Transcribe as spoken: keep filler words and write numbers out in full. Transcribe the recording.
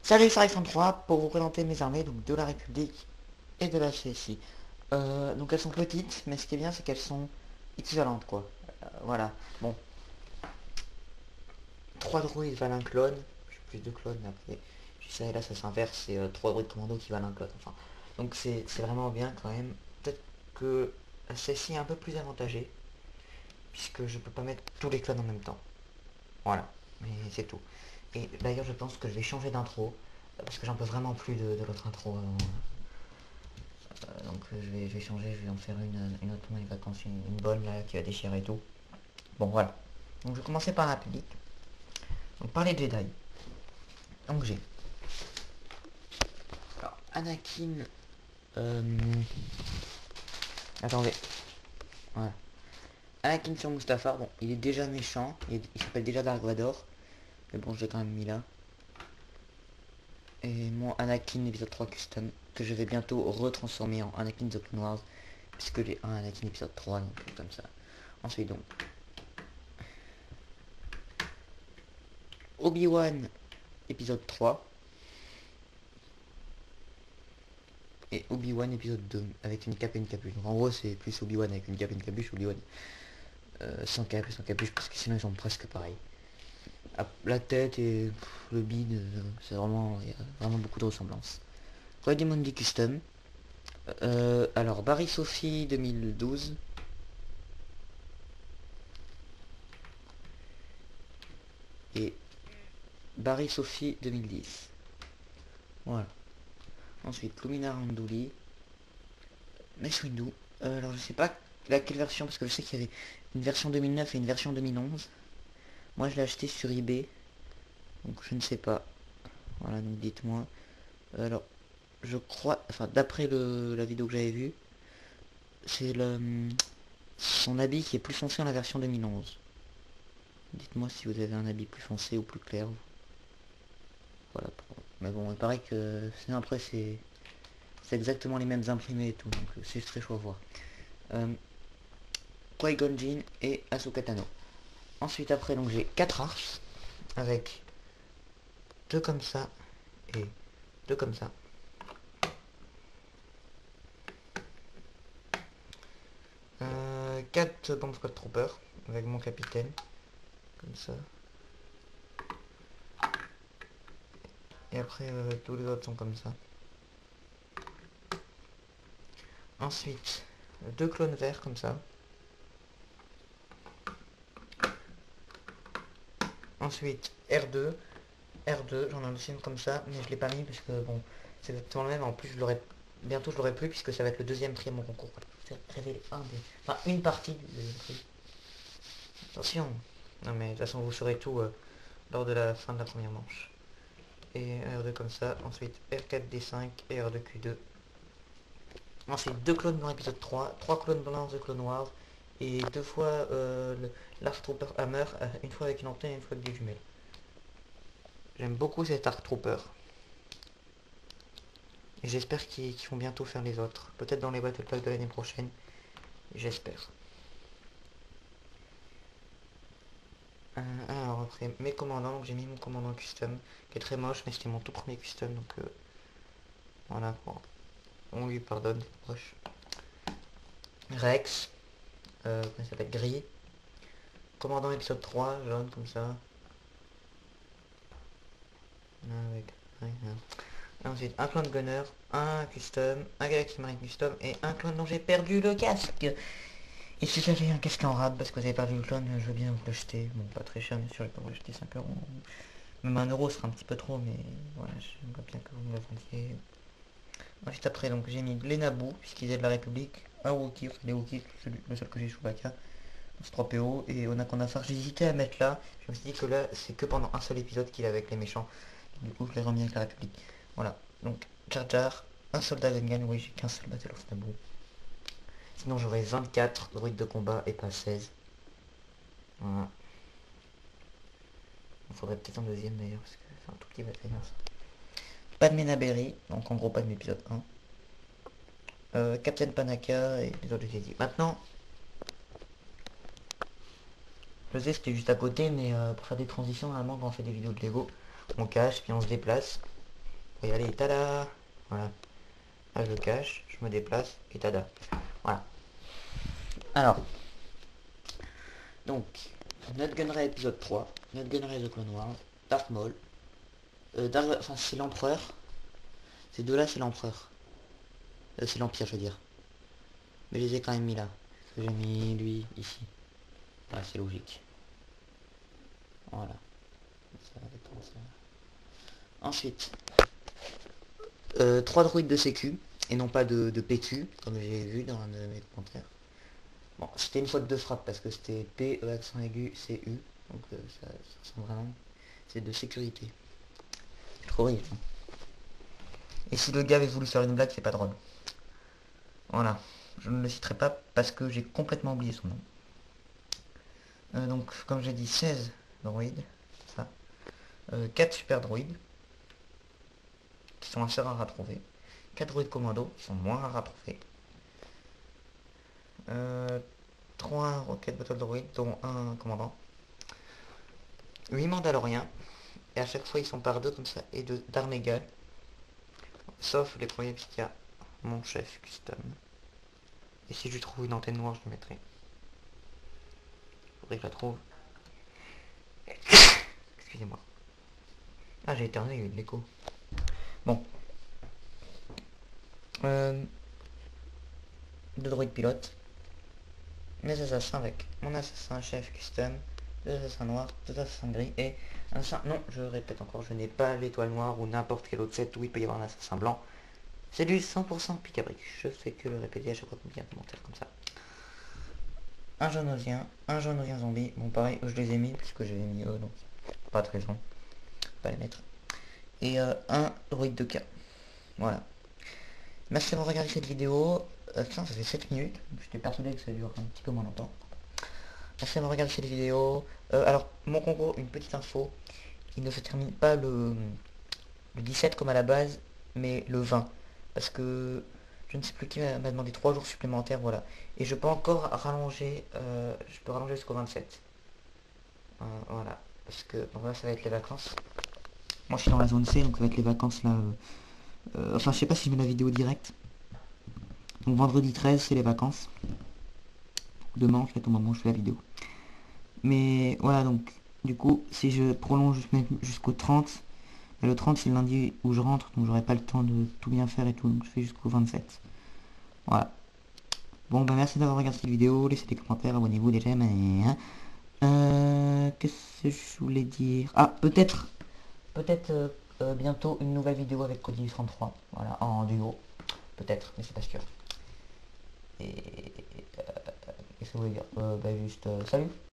Salut, c'est Alexandre trois pour vous présenter mes armées donc de la République et de la C S I. Euh, donc elles sont petites, mais ce qui est bien c'est qu'elles sont équivalentes quoi. Euh, voilà. Bon, trois druides valent un clone. J'ai plus de clones mais après. Je sais, là ça s'inverse, c'est euh, trois druides commando qui valent un clone. Enfin, donc c'est c'est vraiment bien quand même. Peut-être que la C S I est un peu plus avantagée, puisque je peux pas mettre tous les clones en même temps. Voilà, mais c'est tout. Et d'ailleurs je pense que je vais changer d'intro, parce que j'en peux vraiment plus de, de l'autre intro avant. Euh, donc euh, je, vais, je vais changer, je vais en faire une, une autre pendant les vacances, une, une bonne là qui va déchirer et tout. Bon voilà. Donc je vais commencer par la République. Donc par les Jedi. Donc j'ai. Alors Anakin. Euh... Attendez. Voilà. Anakin sur Mustafar, bon, il est déjà méchant, il, il s'appelle déjà Dark Vador. Mais bon, je l'ai quand même mis là. Et mon Anakin épisode trois custom, que je vais bientôt retransformer en Anakin The Clone Wars, puisque j'ai un Anakin épisode trois, donc comme ça. Ensuite donc, Obi-Wan épisode trois et Obi-Wan épisode deux avec une cape et une capuche. Donc en gros c'est plus Obi-Wan avec une cape et une capuche, Obi-Wan euh, sans cape et sans capuche parce que sinon ils sont presque pareils. Ah, la tête et pff, le bide, euh, c'est vraiment, il y a vraiment beaucoup de ressemblances. Rademondi Custom. Euh, alors Barry Sophie deux mille douze. Et Barry Sophie deux mille dix. Voilà. Ensuite Lumina Randouli. Mace Windu. Euh, alors je sais pas laquelle version parce que je sais qu'il y avait une version deux mille neuf et une version deux mille onze. Moi je l'ai acheté sur eBay. Donc je ne sais pas. Voilà, donc dites-moi. Alors, je crois, enfin d'après la vidéo que j'avais vue, c'est le son habit qui est plus foncé en la version deux mille onze. Dites-moi si vous avez un habit plus foncé ou plus clair. Voilà. Mais bon, il paraît que sinon après c'est c'est exactement les mêmes imprimés et tout, donc c'est très chaud à voir. Euh, Qui-Gon Jinn et Ahsoka Tano. Ensuite après donc j'ai quatre arches avec deux comme ça et deux comme ça. Euh, quatre Bomb Squad Troopers avec mon capitaine. Comme ça. Et après euh, tous les autres sont comme ça. Ensuite, deux clones verts comme ça. Ensuite, R deux. R deux, j'en ai aussi une comme ça, mais je l'ai pas mis parce que bon, c'est exactement le même. En plus, je l'aurais bientôt je l'aurai plus puisque ça va être le deuxième prix à mon concours. Je vais révéler un des. Enfin une partie du deuxième prix. Attention. Non mais de toute façon vous saurez tout euh, lors de la fin de la première manche. Et R deux comme ça. Ensuite R quatre D cinq et R deux Q deux. Ensuite deux clones dans l'épisode trois, trois clones blancs de Clone Wars, et deux fois euh, le l'Arc Trooper Hammer, euh, une fois avec une antenne et une fois avec des jumelles. J'aime beaucoup cet Arc Trooper. Et j'espère qu'ils qu vont bientôt faire les autres. Peut-être dans les Battle Pack de l'année prochaine. J'espère. Euh, alors après, mes commandants, donc j'ai mis mon commandant custom, qui est très moche, mais c'était mon tout premier custom, donc euh, voilà, bon, on lui pardonne, c'est proche. Rex, euh, comment ça s'appelle, gris. Commandant épisode trois, jaune comme ça. Avec, ouais, ouais. Ensuite, un clone gunner, un custom, un Galaxy Marine custom et un clone dont j'ai perdu le casque. Et si j'avais un casque en rab parce que vous avez perdu le clone, je veux bien vous l'acheter. Bon, pas très cher, bien sûr, je vais pas vous l'acheter cinq euros. Même un euro sera un petit peu trop, mais voilà, j'aimerais bien que vous me le vendiez. Ensuite, après, donc j'ai mis les Naboo, puisqu'ils est de la République, un Wookiee, enfin les Wookiees, le seul que j'ai Chewbacca, c'est trois P O, et Onakonafar, j'hésitais à mettre là. Je me suis dit que là, c'est que pendant un seul épisode qu'il est avec les méchants. Du coup, je l'ai remis avec la République. Voilà, donc Jar Jar, un soldat Gungan, oui, j'ai qu'un seul Battle of Naboo. Sinon, j'aurais vingt-quatre druides de combat et pas seize. Voilà. Il faudrait peut-être un deuxième d'ailleurs, parce que c'est un tout petit bataillon ça. Padmé Naberry, donc en gros pas de l'épisode un. Euh, Captain Panaka et les autres j'ai dit. Maintenant, je sais c'était juste à côté, mais euh, pour faire des transitions, normalement quand on fait des vidéos de Lego, on cache, puis on se déplace. pour y aller, tada. Voilà. Là je le cache, je me déplace et tada. Voilà. Alors, donc, notre Gunray épisode trois, notre Gunray The Clone Wars, Darth Maul, euh, Darth, enfin c'est l'empereur, ces deux-là c'est l'empereur, euh, c'est l'empire je veux dire, mais je les ai quand même mis là, parce que j'ai mis lui ici, voilà c'est logique, voilà, ça va être comme ça. Ensuite, euh, trois droïdes de sécu, et non pas de, de P Q, comme j'ai vu dans un de mes commentaires. Bon, c'était une faute de frappe parce que c'était P, E accent aigu, C, U. Donc euh, ça, ça ressemble vraiment. C'est de sécurité. Trop rire. Et si le gars avait voulu faire une blague, c'est pas drôle. Voilà. Je ne le citerai pas parce que j'ai complètement oublié son nom. Euh, donc, comme j'ai dit, seize droïdes. Ça. Euh, quatre super droïdes. Qui sont assez rares à trouver. quatre droïdes commando, qui sont moins rares à trouver. Euh, trois roquettes battle droïdes, dont un commandant. huit mandaloriens. Et à chaque fois ils sont par deux comme ça. Et de d'armes égales. Sauf les premiers puisqu'il y a mon chef custom. Et si je trouve une antenne noire, je le mettrai. Faudrait que je la trouve. Excusez-moi. Ah, j'ai éternué, il y a eu de l'écho. Bon. Euh, deux droïdes pilotes. Mes assassins avec mon assassin chef custom. Deux assassins noirs, deux assassins gris et un assassin... Non, je répète encore, je n'ai pas l'étoile noire ou n'importe quel autre set où il peut y avoir un assassin blanc. C'est du cent pour cent picabrique. Je fais que le répéter à chaque fois qu'on dit un commentaire comme ça. Un jaune osien, un jaune osien zombie. Bon pareil, je les ai mis puisque j'avais mis eux, donc pas de raison. Pas les mettre. Et euh, un droïde de K. Voilà. Merci d'avoir regardé cette vidéo. Euh, putain, ça fait sept minutes. J'étais persuadé que ça dure un petit peu moins longtemps. Merci d'avoir regardé cette vidéo. Euh, alors, mon concours, une petite info. Il ne se termine pas le, le dix-sept comme à la base, mais le vingt. Parce que je ne sais plus qui m'a demandé trois jours supplémentaires, voilà. Et je peux encore rallonger, euh, je peux rallonger jusqu'au vingt-sept. Euh, voilà. Parce que, bon, voilà, ça va être les vacances. Moi, je suis dans la zone C, donc ça va être les vacances là. Euh, euh, enfin, je sais pas si je mets la vidéo directe. Donc, vendredi treize, c'est les vacances. Demain, en fait, au moment où je fais la vidéo. Mais voilà, donc, du coup, si je prolonge jusqu'au trente, et le trente, c'est le lundi où je rentre, donc j'aurai pas le temps de tout bien faire et tout, donc je fais jusqu'au vingt-sept. Voilà. Bon, bah merci d'avoir regardé cette vidéo, laissez des commentaires, abonnez-vous, des j'aime, et... Hein. Euh... Qu'est-ce que je voulais dire? Ah, peut-être, peut-être euh, euh, bientôt une nouvelle vidéo avec Cody trente-trois, voilà, en duo. Peut-être, mais c'est pas sûr. Et... Euh, Qu'est-ce que vous voulez dire? euh, Bah juste, euh, salut.